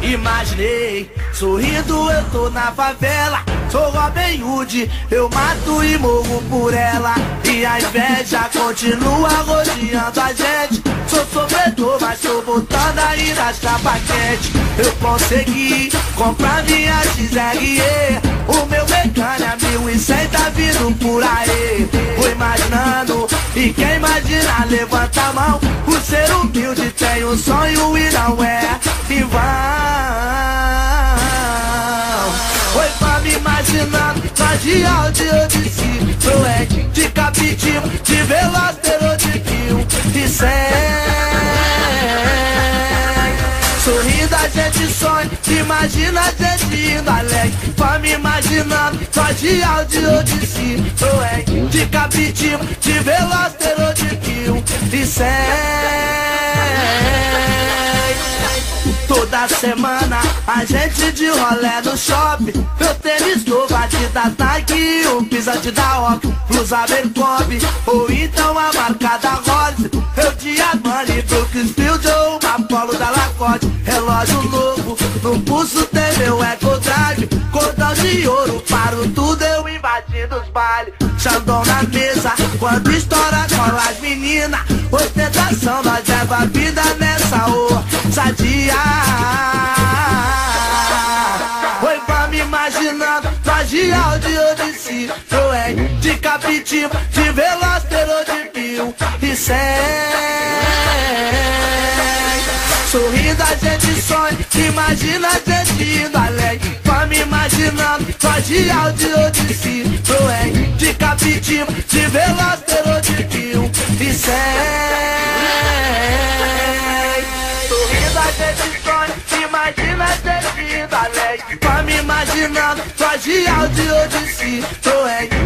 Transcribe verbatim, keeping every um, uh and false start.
Imaginei, sorrindo eu tô na favela. Sou Robin Hood, eu mato e morro por ela. E a inveja continua rodeando a gente. Sou sofredor, mas tô voltando aí na chapa quente. Eu consegui comprar minha X R E. O meu mecânico é mil e cem tá vindo por aí. Vou imaginando, e quem imagina levanta a mão. O ser humilde tem um sonho e não é em vão. Foi pra me imaginando, nós de áudio eu disse Proeg, de capitivo, de velocero, de fio e cem. Sorrindo a gente sonha, imagina a gente indo além. Pra me imaginando, nós de áudio eu disse Proeg, de capitivo, de velocero, de fio e cem. Toda semana a gente de rolê no shopping. Meu tênis novo, Adidas, Nike, um pisante da Ock, blusa Abercrombie, ou então a marca da Rose. Eu de Armani, Brooksfield ou uma Polo da Lacoste. Relógio novo, no pulso tem meu Eco Drive. Cordão de ouro, paro tudo, eu invadindo os bailes. Xandão na mesa, quando estoura cola as meninas. Ostentação, nós leva a vida nessa ousadia. Foi pra me imaginando, nós de áudio eu disse Proeg, de capitivo, de velocero, de fio e cem. Sorrindo a gente sonha, imagina a gente indo além. Pra me imaginando, nós de áudio eu disse Proeg, de capitivo, de velocero, de fio e cem. Sorrindo a gente sonha, imagina a gente indo além. Pra me imaginando, nós de áudio eu disse Proeg,